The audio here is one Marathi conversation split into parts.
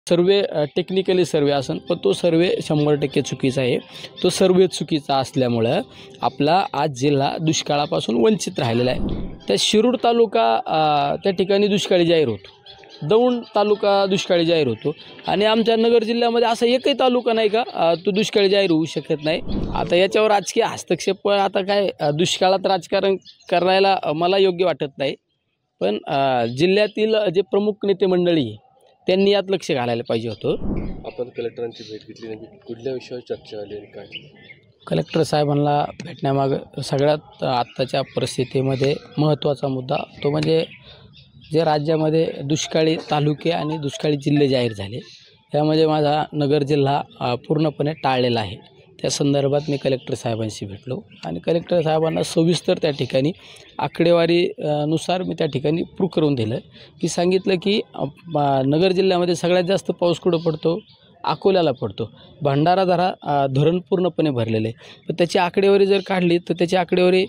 सर्वे टेक्निकली सर्वे असन, पण तो सर्वे 100% चुकीचा आहे। तो सर्वे चुकीचा असल्यामुळं आपला आज जिल्हा दुष्काळापासून वंचित राहिलेला आहे। त्या शिरूर तालुका त्या ठिकाणी दुष्काळी जाहीर होतो, दौंड तालुका दुष्काळी जाहीर होतो आणि आमच्या नगर जिल्ह्यामध्ये असा एकही तालुका नाही का तो दुष्काळी जाहीर होऊ शकत नाही। आता याच्यावर राजकीय हस्तक्षेप आता काय दुष्काळात राजकारण करायला मला योग्य वाटत नाही, पण जिल्ह्यातील जे प्रमुख नेते मंडळी आहे त्यांनी यात लक्ष घालायला पाहिजे होतं। आपण कलेक्टरांची भेट घेतली, नेमकी कुठल्या विषयावर चर्चा झाली आणि काय? कलेक्टर साहेबांना भेटण्यामागं सगळ्यात आत्ताच्या परिस्थितीमध्ये महत्त्वाचा मुद्दा तो म्हणजे जे राज्यामध्ये दुष्काळी तालुके आणि दुष्काळी जिल्हे जाहीर झाले त्यामध्ये माझा नगर जिल्हा पूर्णपणे टाळलेला आहे। त्या संदर्भात मी कलेक्टर साहेबांशी भेटलो आणि कलेक्टर साहेबांना सविस्तर त्या ठिकाणी आकडेवारी नुसार मी त्या ठिकाणी प्रूव्ह करून दिलं की सांगितलं की नगर जिल्ह्यामध्ये सगळ्यात जास्त पाऊस कुठं पडतो, अकोल्याला पडतो। भंडारा धरण पूर्णपणे भरलेले आहे, पण त्याची आकडेवारी जर काढली तर त्याची आकडेवारी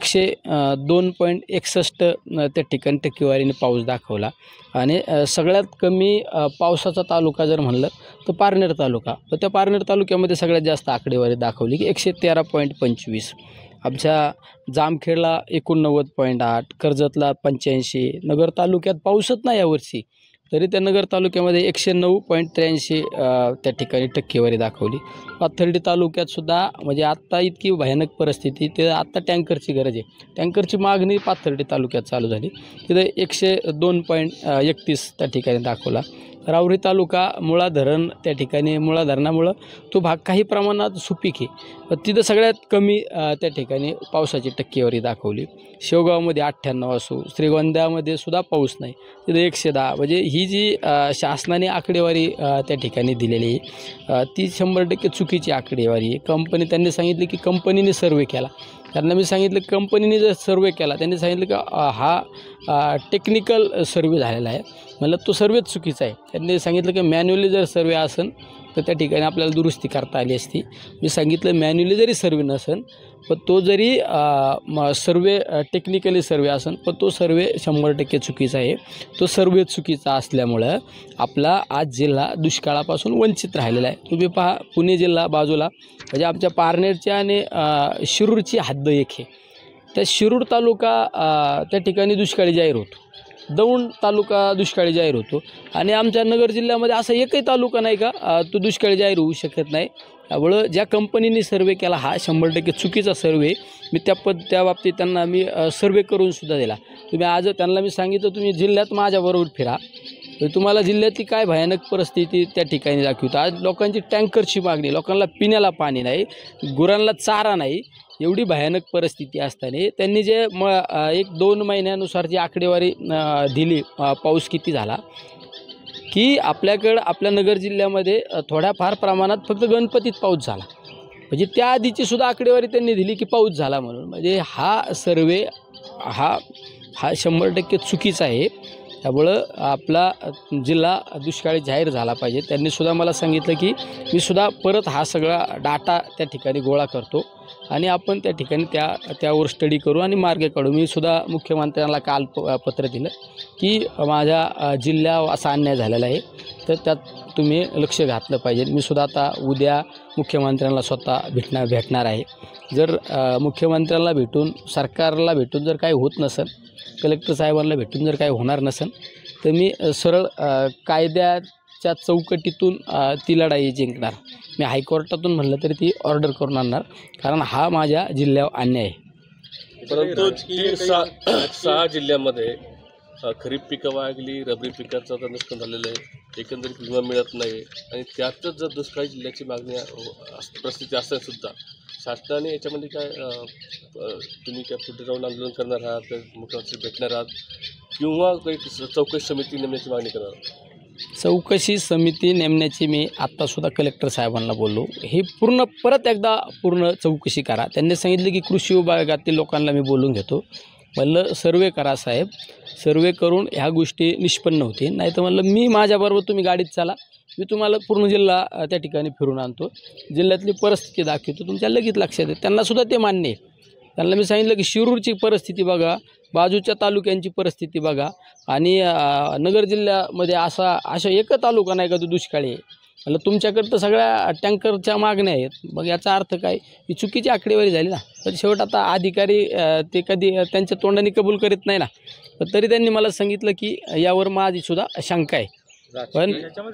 102.61 त्या ठिकाणी टक्केवारीने पाऊस दाखवला आणि सगळ्यात कमी पावसाचा तालुका जर म्हणलं तर पारनेर तालुका, तर त्या पारनेर तालुक्यामध्ये सगळ्यात जास्त आकडेवारी दाखवली की 113.25। आमच्या जामखेडला 89.8, कर्जतला 85, नगर तालुक्यात पाऊसच नाही यावर्षी तरी त्या नगर तालुक्यामध्ये 109.83 त्या ठिकाणी टक्केवारी दाखवली। पाथर्डी तालुक्यात सुद्धा म्हणजे आत्ता इतकी भयानक परिस्थिती, ते आत्ता टँकरची गरज आहे, टँकरची मागणी पाथर्डी तालुक्यात चालू झाली, तिथे 102.31 त्या ठिकाणी दाखवला। राऊरी तालुका मुळा धरण त्या ठिकाणी मुळा धरणामुळं तो भाग काही प्रमाणात सुपीक आहे, तिथं सगळ्यात कमी त्या ठिकाणी पावसाची टक्केवारी दाखवली। शेवगावमध्ये 98 असो, श्रीगोंद्यामध्ये सुद्धा पाऊस नाही, तिथं 110। म्हणजे ही जी शासनाने आकडेवारी त्या ठिकाणी दिलेली आहे ती 100% चुकीची आकडेवारी आहे। त्यांनी सांगितले की कंपनीने सर्वे केला, त्यांना मी सांगितलं कंपनीने जर सर्वे केला त्यांनी सांगितलं की हा टेक्निकल सर्वे झालेला आहे, म्हणलं तो सर्वेच चुकीचा आहे। त्यांनी सांगितलं की मॅन्युअली जर सर्वे असेल तर त्या ठिकाणी आपल्याला दुरुस्ती करता आली असती। मी सांगितलं मॅन्युअली जरी सर्वे नसेल पण तो जरी सर्वे टेक्निकली सर्वे असेल पण तो सर्वे 100% चुकीचा आहे। तो सर्वे चुकीचा असल्यामुळं आपला आज जिल्हा दुष्काळापासून वंचित राहिलेला आहे। तुम्ही पहा, पुणे जिल्हा बाजूला म्हणजे आमच्या पारनेरच्या आणि शिरूरची हद्द एक आहे, त्या शिरूर तालुका त्या ठिकाणी दुष्काळी जाहीर होतो, दौंड तालुका दुष्काळी जाहीर होतो आणि आमच्या नगर जिल्ह्यामध्ये असा एकही तालुका नाही का तो दुष्काळी जाहीर होऊ शकत नाही। त्यामुळं ज्या कंपनीने सर्वे केला हा 100% चुकीचा सर्वे, मी त्या बाबतीत त्यांना मी सर्वे करून सुद्धा दिला। तुम्ही आज त्यांना मी सांगितलं तुम्ही जिल्ह्यात माझ्याबरोबर फिरा, तुम्हाला जिल्ह्यातली काय भयानक परिस्थिती त्या ठिकाणी दाखवतो। आज लोकांची टँकरची मागणी, लोकांना पिण्याला पाणी नाही, गुरांना चारा नाही, एवढी भयानक परिस्थिती असताना त्यांनी जे 1-2 महिन्यानुसार जी आकडेवारी दिली पाऊस किती झाला की आपल्या नगर जिल्ह्यामध्ये थोड्याफार प्रमाणात फक्त गणपतीत पाऊस झाला, म्हणजे त्या आधीची सुद्धा आकडेवारी त्यांनी दिली की पाऊस झाला म्हणून। म्हणजे हा सर्वे हा 100% चुकीचा आहे। त्यामुळं आपला जिल्हा दुष्काळी जाहीर झाला पाहिजे। त्यांनी सुद्धा मला सांगितलं की मी सुद्धा परत हा सगळा डाटा त्या ठिकाणी गोळा करतो आणि आपण त्या ठिकाणी त्यावर स्टडी करू आणि मार्ग काढू। मी सुद्धा मुख्यमंत्र्यांना काल पत्र दिलं की माझ्या जिल्ह्यावर असा अन्याय झालेला आहे, तर त्यात तुम्ही लक्ष घातलं पाहिजे। मी सुद्धा आता उद्या मुख्यमंत्र्यांना स्वतः भेटणार आहे। जर मुख्यमंत्र्यांना भेटून सरकारला भेटून जर काही होत नसेल, कलेक्टर साहेबांना भेटून जर काही होणार नसेल तर मी सरळ कायद्याच्या चौकटीतून ती लढाई जिंकणार। मी हायकोर्टातून म्हणलं तरी ती ऑर्डर करून आणणार, कारण हा माझ्या जिल्ह्यावर अन्याय आहे। परंतु 6 जिल्ह्यामध्ये खरीप पिकं वागली, रब्बी पिकाचं आता नुकसान झालेलं आहे, एकंदरीत विमा मिळत नाही आणि त्यातच जर दुष्काळी जिल्ह्याची मागणी परिस्थिती असेल सुद्धा शासनाने याच्यामध्ये काय तुम्ही काय पुढे जाऊन आंदोलन करणार आहात, तर मुख्यमंत्री भेटणार आहात किंवा काही चौकशी समिती नेमण्याची मागणी करणार आहात? चौकशी समिती नेमण्याची मी आत्तासुद्धा कलेक्टर साहेबांना बोललो, हे परत एकदा पूर्ण चौकशी करा। त्यांनी सांगितलं की कृषी विभागातील लोकांना मी बोलून घेतो, म्हणलं सर्वे करा साहेब, सर्वे करून ह्या गोष्टी निष्पन्न होतील, नाही तर म्हणलं मी माझ्याबरोबर तुम्ही गाडीत चला, मी तुम्हाला पूर्ण जिल्हा त्या ठिकाणी फिरून आणतो, जिल्ह्यातली परिस्थिती दाखवतो, तुमच्या लगेच लक्षात येईल। त्यांनासुद्धा ते मान्य आहे, त्यांना मी सांगितलं की शिरूरची परिस्थिती बघा, बाजूच्या तालुक्यांची परिस्थिती बघा आणि नगर जिल्ह्यामध्ये अशा एक तालुका नाही का तो दुष्काळी आहे. म्हणलं तुमच्याकडं तर सगळ्या टँकरच्या मागण्या आहेत. मग याचा अर्थ काय? ही चुकीची आकडेवारी झाली ना. तर शेवट आता अधिकारी ते कधी त्यांच्या तोंडाने कबूल करीत नाही ना. पण तरी त्यांनी मला सांगितलं की यावर माझीसुद्धा शंका आहे. पण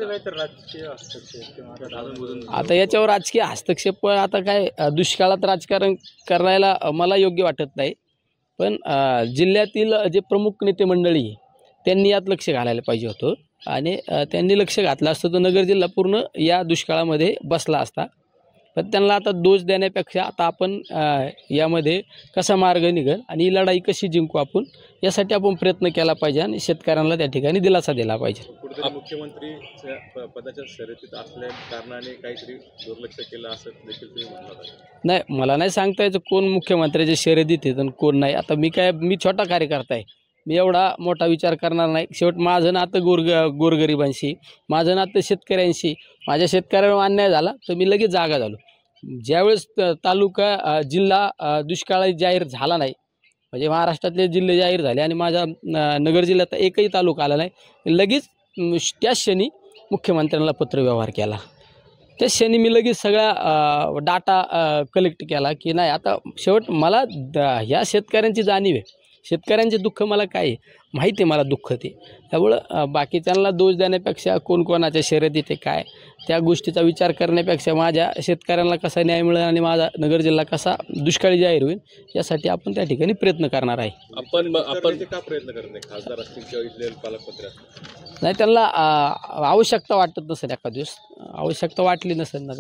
आता याच्यावर राजकीय हस्तक्षेप आता काय दुष्काळात राजकारण करायला मला योग्य वाटत नाही. पण जिल्ह्यातील जे प्रमुख नेते मंडळी आहे, त्यांनी यात लक्ष घालायला पाहिजे होतं आणि त्यांनी लक्ष घातलं असतं तर नगर जिल्हा पूर्ण या दुष्काळामध्ये बसला असता. पण त्यांना आता दोष देण्यापेक्षा आता आपण यामध्ये कसा मार्ग निघेल आणि ही लढाई कशी जिंकू आपण, यासाठी आपण प्रयत्न केला पाहिजे आणि शेतकऱ्यांना त्या ठिकाणी दिलासा दिला पाहिजे. मुख्यमंत्री पदाच्या शर्यतीत असल्या कारणाने काहीतरी दुर्लक्ष केलं असं देखील तुम्ही म्हणला. नाही, मला नाही सांगता यायचं कोण मुख्यमंत्र्याच्या शर्यतीत आहेत आणि कोण नाही. आता मी छोटा कार्यकर्ता आहे, मी एवढा मोठा विचार करणार नाही. शेवट माझं नातं गोरगरिबांशी, माझं नातं शेतकऱ्यांशी. माझ्या शेतकऱ्यांवर अन्याय झाला तर मी लगेच जागा झालो. ज्यावेळेस तालुका जिल्हा दुष्काळी जाहीर झाला नाही, म्हणजे महाराष्ट्रातले जिल्हे जाहीर झाले आणि माझ्या नगर जिल्ह्यात एकही तालुका आला नाही, लगेच त्याच क्षणी मुख्यमंत्र्यांना पत्रव्यवहार केला. त्याच क्षणी मी लगेच सगळा डाटा कलेक्ट केला की नाही आता शेवट मला ह्या शेतकऱ्यांची जाणीव आहे. शेतकऱ्यांचे दुःख मला काय आहे माहिती आहे, मला दुःख ते. त्यामुळं बाकीच्यांना दोष देण्यापेक्षा कोण कोणाच्या शर्यतीत आहे काय त्या गोष्टीचा विचार करण्यापेक्षा माझ्या शेतकऱ्यांना कसा न्याय मिळेल आणि माझा नगर जिल्हा कसा दुष्काळी जाहीर होईल यासाठी आपण त्या ठिकाणी प्रयत्न करणार आहे. आपण का प्रयत्न करत नाही? खासदार असतील किंवा इथले पालकमंत्री असतील, नाही त्यांना आवश्यकता वाटत नसेल, एखाद दिवस आवश्यकता वाटली नसेल ना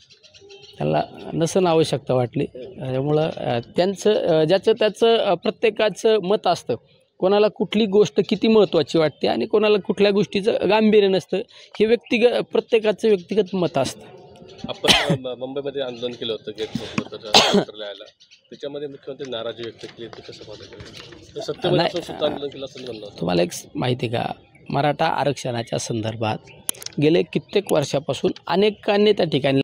त्यांना नसन आवश्यकता वाटली. त्यामुळं त्यांचं ज्याचं त्याचं प्रत्येकाचं मत असतं. कोणाला कुठली गोष्ट किती महत्त्वाची वाटते आणि कोणाला कुठल्या गोष्टीचं गांभीर्य नसतं, हे प्रत्येकाचं व्यक्तिगत मत असतं. आपण मुंबईमध्ये आंदोलन केलं होतं गेट मंत्रालयाला, त्याच्यामध्ये मुख्यमंत्री नाराजी व्यक्त केली. ते कसं पाहता? सत्तेमध्ये सुद्धा आंदोलन केलं असं म्हणलं होतं. तुम्हाला एक माहिती का, मराठा आरक्षणाच्या संदर्भात गेले कित्येक वर्षापासून अनेकांनी त्या ठिकाणी